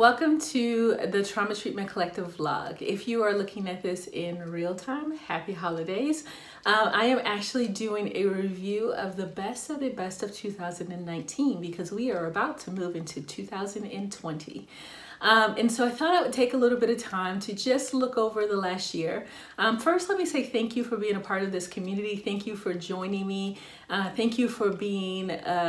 Welcome to the Trauma Treatment Collective vlog. If you are looking at this in real time, happy holidays. I am actually doing a review of the best of 2019 because we are about to move into 2020. And so I thought I would take a little bit of time to just look over the last year. First, let me say thank you for being a part of this community. Thank you for joining me. Thank you for being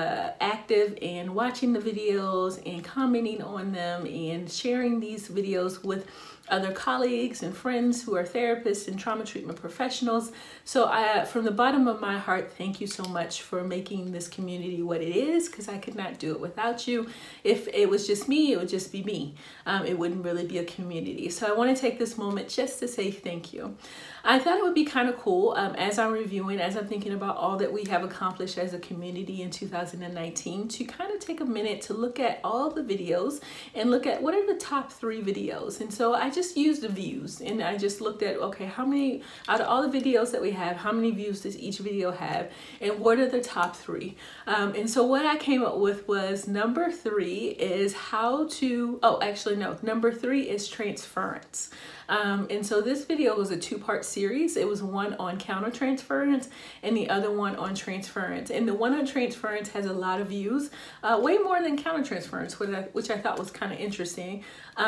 active and watching the videos and commenting on them and sharing these videos with other colleagues and friends who are therapists and trauma treatment professionals. So from the bottom of my heart, thank you so much for making this community what it is, because I could not do it without you. If it was just me, it would just be me. It wouldn't really be a community. So I want to take this moment just to say thank you. I thought it would be kind of cool as I'm reviewing, as I'm thinking about all that we have accomplished as a community in 2019, to kind of take a minute to look at all the videos and look at what are the top 3 videos. And so I just used the views and I just looked at, okay, how many, out of all the videos that we have, how many views does each video have and what are the top 3? And so what I came up with was number 3 is how to, number 3 is transference. And so this video was a 2-part series. It was one on countertransference and the other one on transference. And the one on transference has a lot of views, way more than countertransference, which I thought was kind of interesting.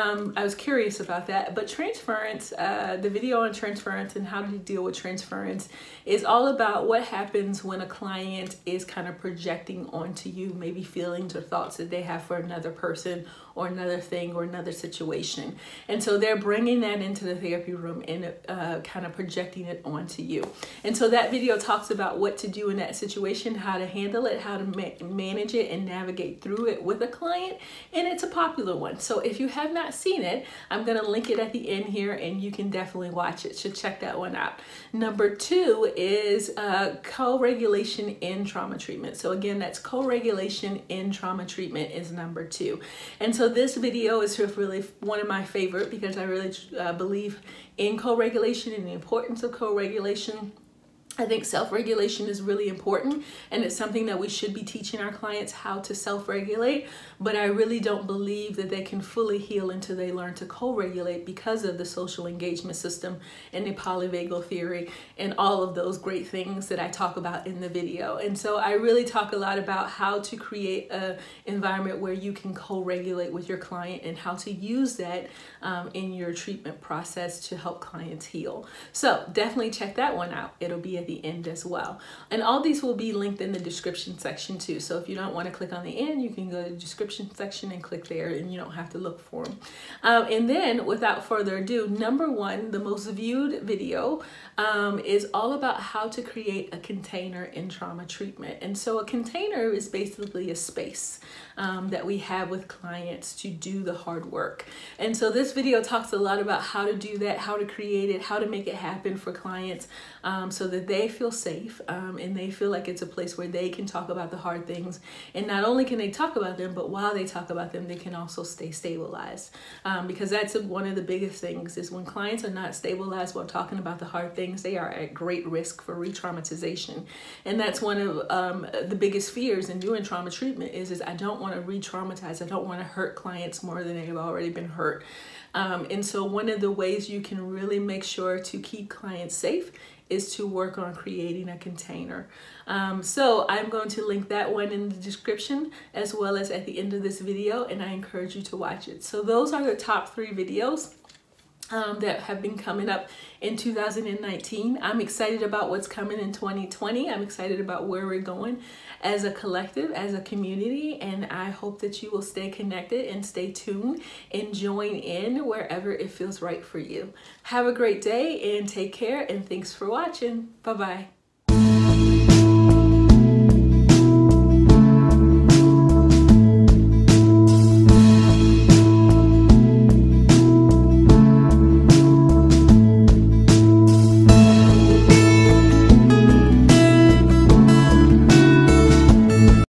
I was curious about that. But transference, the video on transference and how to deal with transference is all about what happens when a client is kind of projecting onto you, maybe feelings or thoughts that they have for another person or another thing or another situation. And so they're bringing that into the therapy room and kind of projecting it onto you. And so that video talks about what to do in that situation, how to handle it, how to manage it and navigate through it with a client. And it's a popular one. So if you have not seen it, I'm going to link it at the end here and you can definitely watch it. So check that one out. Number 2 is co-regulation in trauma treatment. So again, that's co-regulation in trauma treatment is number 2. And so this video is really one of my favorite because I really believe in co-regulation and the importance of co-regulation. I think self-regulation is really important and it's something that we should be teaching our clients how to self-regulate, but I really don't believe that they can fully heal until they learn to co-regulate because of the social engagement system and the polyvagal theory and all of those great things that I talk about in the video. And so I really talk a lot about how to create an environment where you can co-regulate with your client and how to use that in your treatment process to help clients heal. So definitely check that one out. It'll be at the end as well. And all these will be linked in the description section too. So if you don't want to click on the end, you can go to the description section and click there and you don't have to look for them. And then without further ado, number 1, the most viewed video is all about how to create a container in trauma treatment. And so a container is basically a space that we have with clients to do the hard work. And so this video talks a lot about how to do that, how to create it, how to make it happen for clients so that they feel safe and they feel like it's a place where they can talk about the hard things. And not only can they talk about them, but while they talk about them, they can also stay stabilized. Because that's one of the biggest things is when clients are not stabilized while talking about the hard things, they are at great risk for re-traumatization. And that's one of the biggest fears in doing trauma treatment is I don't want to re-traumatize. I don't want to hurt clients more than they've already been hurt. And so one of the ways you can really make sure to keep clients safe is to work on creating a container. So I'm going to link that one in the description as well as at the end of this video, and I encourage you to watch it. So those are the top 3 videos that have been coming up in 2019. I'm excited about what's coming in 2020. I'm excited about where we're going as a collective, as a community, and I hope that you will stay connected and stay tuned and join in wherever it feels right for you. Have a great day and take care, and thanks for watching. Bye-bye.